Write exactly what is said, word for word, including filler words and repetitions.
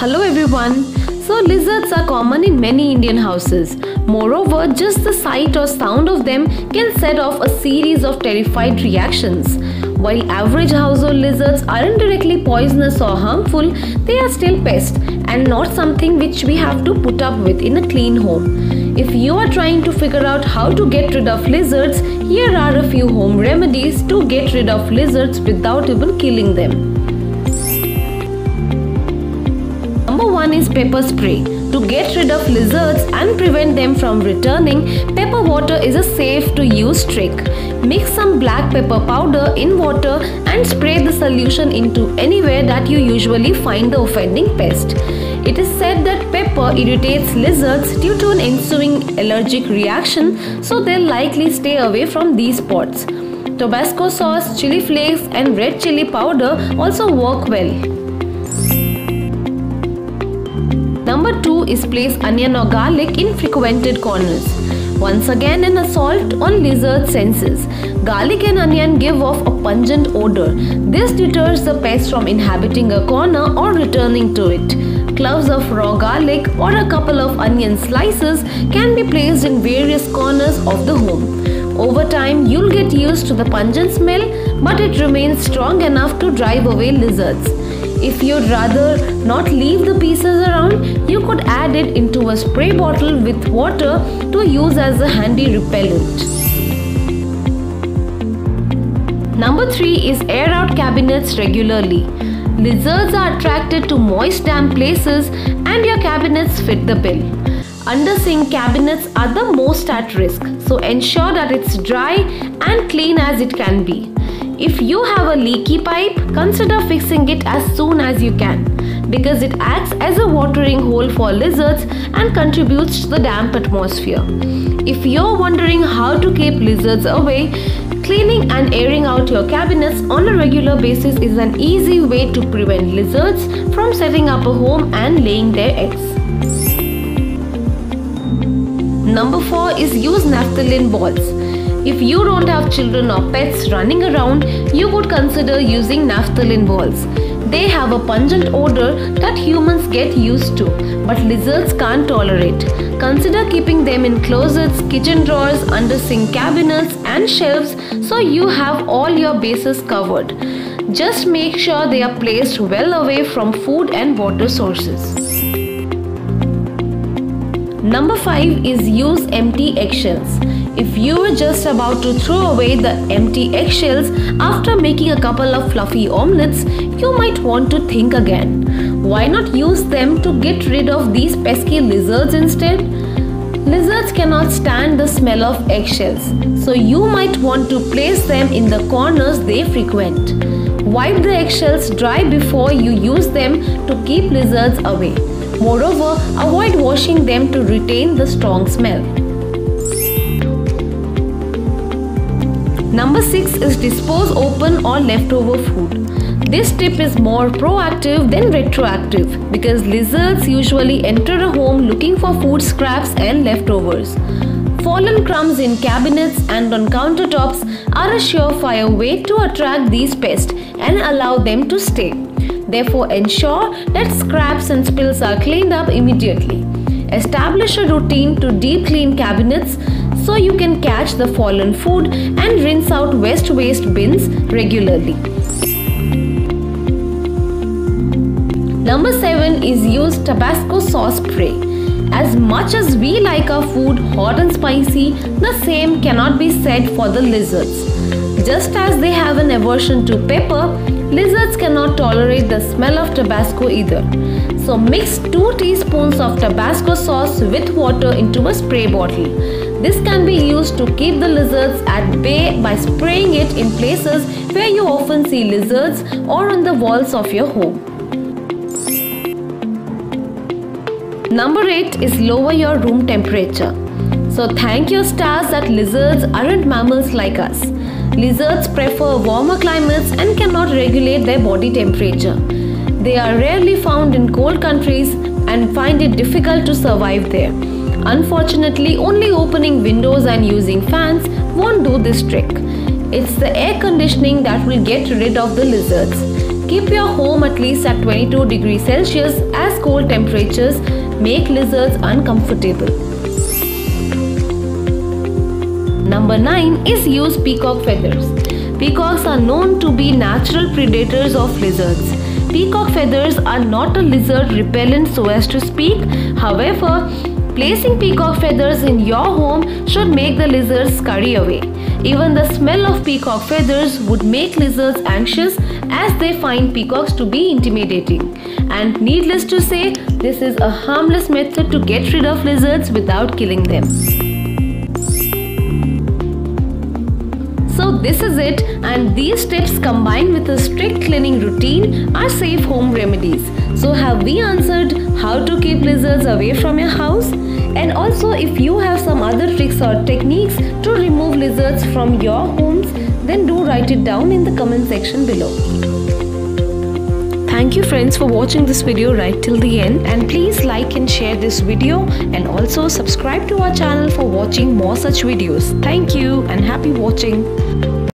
Hello everyone. So lizards are common in many Indian houses. Moreover, just the sight or sound of them can set off a series of terrified reactions. While average household lizards aren't directly poisonous or harmful, they are still pests and not something which we have to put up with in a clean home. If you are trying to figure out how to get rid of lizards, here are a few home remedies to get rid of lizards without even killing them. Number one is pepper spray. To get rid of lizards and prevent them from returning, pepper water is a safe to use trick. Mix some black pepper powder in water and spray the solution into anywhere that you usually find the offending pest. It is said that pepper irritates lizards due to an ensuing allergic reaction, so they'll likely stay away from these spots. Tabasco sauce, chili flakes and red chili powder also work well. Number two is place onion or garlic in frequented corners. Once again, an assault on lizard senses. Garlic and onion give off a pungent odor. This deters the pest from inhabiting a corner or returning to it. Cloves of raw garlic or a couple of onion slices can be placed in various corners of the home. Over time, you'll get used to the pungent smell, but it remains strong enough to drive away lizards. If you'd rather not leave the pieces around, you could add it into a spray bottle with water to use as a handy repellent. Number three is air out cabinets regularly. Lizards are attracted to moist, damp places and your cabinets fit the bill. Under sink cabinets are the most at risk, so ensure that it's dry and clean as it can be. If you have a leaky pipe, consider fixing it as soon as you can, because it acts as a watering hole for lizards and contributes to the damp atmosphere. If you're wondering how to keep lizards away, cleaning and airing out your cabinets on a regular basis is an easy way to prevent lizards from setting up a home and laying their eggs. Number four is use naphthalene balls. If you don't have children or pets running around, you could consider using naphthalene balls. They have a pungent odor that humans get used to, but lizards can't tolerate. Consider keeping them in closets, kitchen drawers, under sink cabinets and shelves so you have all your bases covered. Just make sure they are placed well away from food and water sources. Number five is use empty eggshells. If you were just about to throw away the empty eggshells after making a couple of fluffy omelets, you might want to think again. Why not use them to get rid of these pesky lizards instead? Lizards cannot stand the smell of eggshells, so you might want to place them in the corners they frequent. Wipe the eggshells dry before you use them to keep lizards away. Moreover, avoid washing them to retain the strong smell. Number six is dispose open or leftover food. This tip is more proactive than retroactive because lizards usually enter a home looking for food scraps and leftovers. Fallen crumbs in cabinets and on countertops are a surefire way to attract these pests and allow them to stay. Therefore, ensure that scraps and spills are cleaned up immediately. Establish a routine to deep clean cabinets so you can catch the fallen food and rinse out waste waste bins regularly. Number seven is use Tabasco sauce spray. As much as we like our food hot and spicy, the same cannot be said for the lizards. Just as they have an aversion to pepper, lizards cannot tolerate the smell of Tabasco either. So mix two teaspoons of Tabasco sauce with water into a spray bottle. This can be used to keep the lizards at bay by spraying it in places where you often see lizards or on the walls of your home. Number eight is lower your room temperature. So thank your stars that lizards aren't mammals like us. Lizards prefer warmer climates and cannot regulate their body temperature. They are rarely found in cold countries and find it difficult to survive there. Unfortunately, only opening windows and using fans won't do this trick. It's the air conditioning that will get rid of the lizards. Keep your home at least at twenty-two degrees Celsius as cold temperatures make lizards uncomfortable. Number nine is use peacock feathers. Peacocks are known to be natural predators of lizards. Peacock feathers are not a lizard repellent, so as to speak. However, placing peacock feathers in your home should make the lizards scurry away. Even the smell of peacock feathers would make lizards anxious, as they find peacocks to be intimidating. And needless to say, this is a harmless method to get rid of lizards without killing them. So this is it, and these tips combined with a strict cleaning routine are safe home remedies. So have we answered how to keep lizards away from your house? And also, if you have some other tricks or techniques to remove lizards from your homes, then do write it down in the comment section below. Thank you friends for watching this video right till the end, and please like and share this video, and also subscribe to our channel for watching more such videos. Thank you and happy watching.